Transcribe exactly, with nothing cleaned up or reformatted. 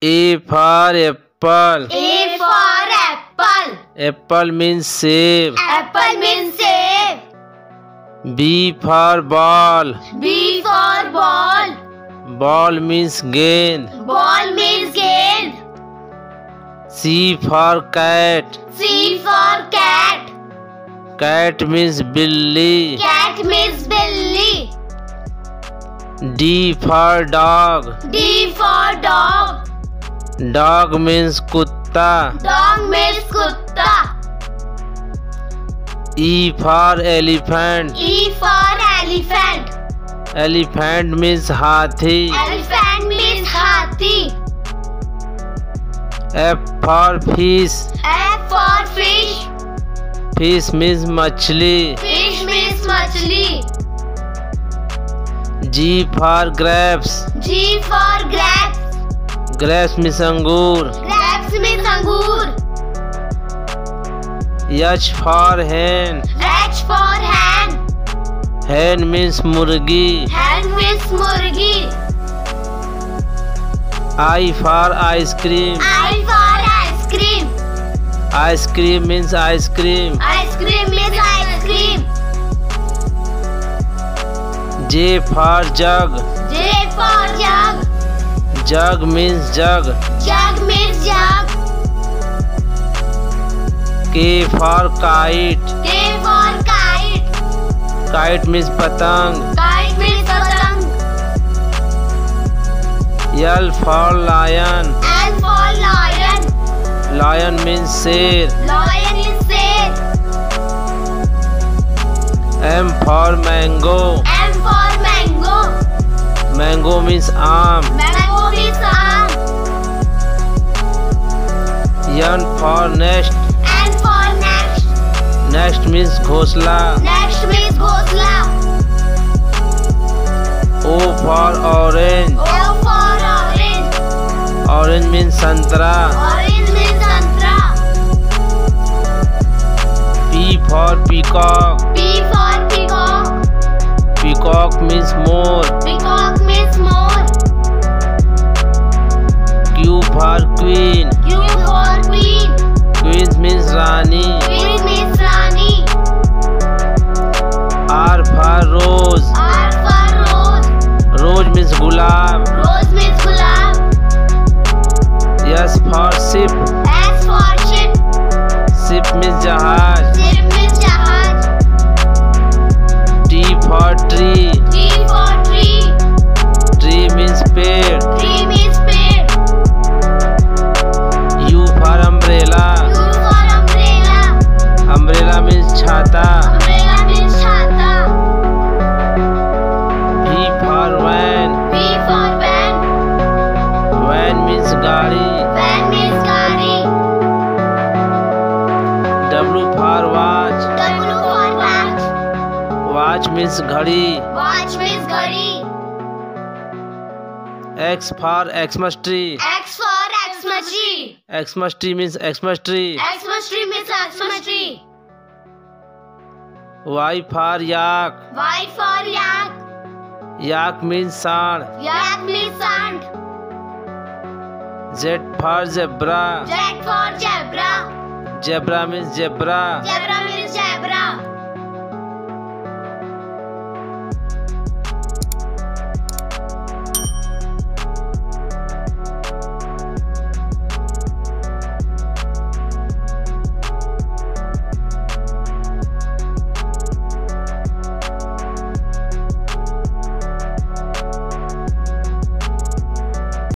A for apple. A for apple. Apple means save. Apple means save. B for ball. B for ball. Ball means gain. Ball means gain. C for cat. C for cat. Cat means billy. Cat means billy. D for dog. D for dog. Dog means kutta. Dog means kutta. E for elephant. E for elephant. Elephant means hathi. Elephant means hathi. F for fish. F for fish. Fish means machli. Fish means machli. G for grapes. G for grapes. Grapes means angur. Grapes means angur. H for hen. H for hen. Hen means murgi. Hen means murgi. I for ice cream. I for ice cream. Ice cream means ice cream. Ice cream means ice cream. J for jug. J for jug. Jug means jug. Jug means jug. K for kite. K for kite. Kite means patang. Kite means patang. L for lion. L for lion. Lion means sher. Lion is sher. M for mango. M for mango. Mango means aam. Mango means aam. N for nest. N for next. Nest means ghosla. Next means ghosla. O for orange. O for orange. Orange means santra. Orange means santra. P for peacock. P for peacock. Peacock means more. Peacock means more. Q for queen. Q for queen. Queen means rani. Queen means rani. R for rose. R for rose. Rose means gulab. Rose means gulab. S for ship. S for ship. Ship means jahaz. Ship means jahaz. T for tree. T for tree. Tree means ped. Tree means ped. U for umbrella. U for umbrella. Umbrella means छाता. Umbrella means chhata. V for van. V for van. Van means गाड़ी. Van means gari. W for watch. W for watch. Watch means घड़ी. Watch means घड़ी. X for Xmas tree. X for Xmas tree. Xmas tree means Xmas tree. Xmas tree means Xmas tree. Y for yak. Y for yak. Yak means sand. Yak means sand. Z for zebra. Z for zebra. Zebra means zebra. Zebra means zebra.